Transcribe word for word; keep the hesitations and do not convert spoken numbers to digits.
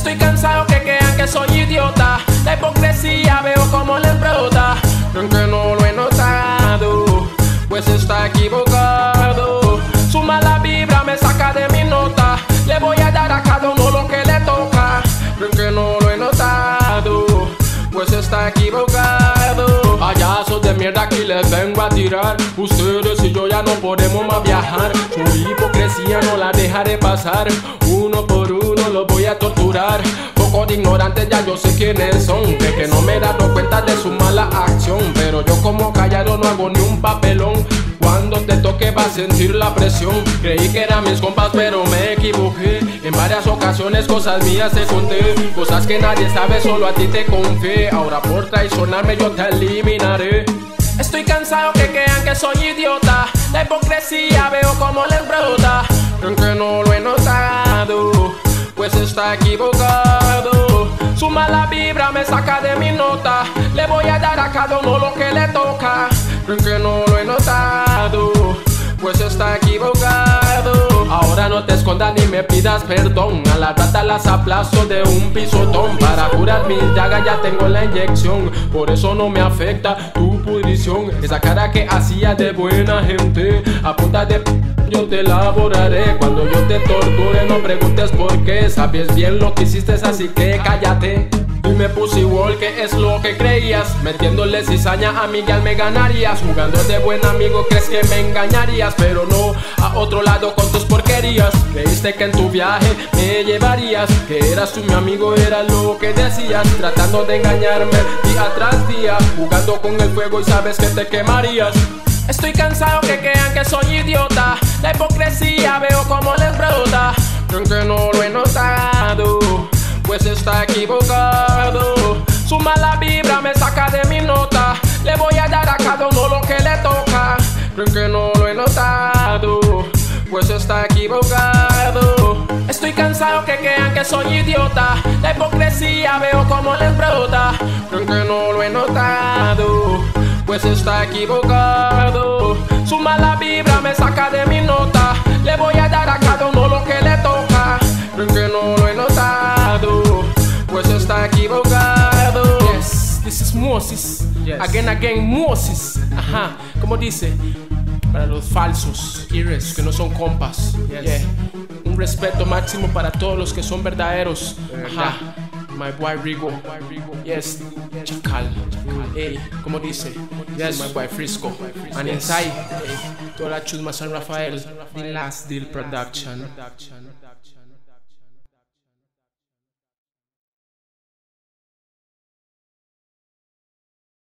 Estoy cansado que crean que soy idiota. La hipocresía veo como les brota. Aunque no lo he notado, pues está equivocado. Su mala vibra me saca de mi nota. Le voy a dar a cada uno lo que le toca. Aunque no lo he notado, pues está equivocado. Payasos de mierda, aquí les vengo a tirar. Ustedes y yo ya no podemos más viajar. Su hipocresía no la dejaré pasar. Uno por uno los voy a torturar. Poco de ignorantes ya yo sé quiénes son. De que no me he dado cuenta de su mala acción. Pero yo como callado no hago ni un papelón. Cuando te toque vas a sentir la presión. Creí que eran mis compas pero me equivoqué. En varias ocasiones cosas mías te conté. Cosas que nadie sabe, solo a ti te confié. Ahora por traicionarme yo te eliminaré. Estoy cansado que crean que soy idiota. La hipocresía veo como les brota. Aunque no lo he notado, pues está equivocado. Su mala vibra me saca de mi nota. Le voy a dar a cada uno lo que le toca. Aunque no lo he notado, pues está equivocado. Ahora no te escondas ni me pidas perdón. A la rata las aplasto de un pisotón. Para curar mis llagas ya tengo la inyección. Por eso no me afecta tu pudrición. Esa cara que hacía de buena gente, a punta de p yo te elaboraré. Cuando yo te torture no preguntes por qué. Sabes bien lo que hiciste, así que cállate. Dime Pussy Wall, ¿qué es lo que creías? Metiéndole cizaña a Miguel me ganarías. Jugando de buen amigo crees que me engañarías, pero no a otro lado con tus porquerías. Creíste que en tu viaje me llevarías, que eras tú mi amigo, era lo que decías. Tratando de engañarme día tras día, jugando con el fuego y sabes que te quemarías. Estoy cansado que crean que soy idiota. La hipocresía veo como les brota. Aunque no lo he notado, pues está equivocado. Su mala vibra me saca de mi nota. Le voy a dar a cada uno lo que le toca. Aunque no lo he notado, pues está equivocado. Estoy cansado que crean que soy idiota. La hipocresía veo como les brota. Aunque no lo he notado, pues está equivocado. Su mala vibra me saca de mi nota. Le voy a dar a cada uno lo que le toca. Aunque no lo he notado, pues está equivocado. Yes, this is Moses. Yes. Again, again, Moses. Ajá, como dice, para los falsos, los que no son compas. Yes. Yeah. Un respeto máximo para todos los que son verdaderos. Ajá. My boy Rigo. Yes, Chacal. Ey, como dice, yes, my boy Frisco. And inside, toda la chusma San Rafael. The Last Deal Production.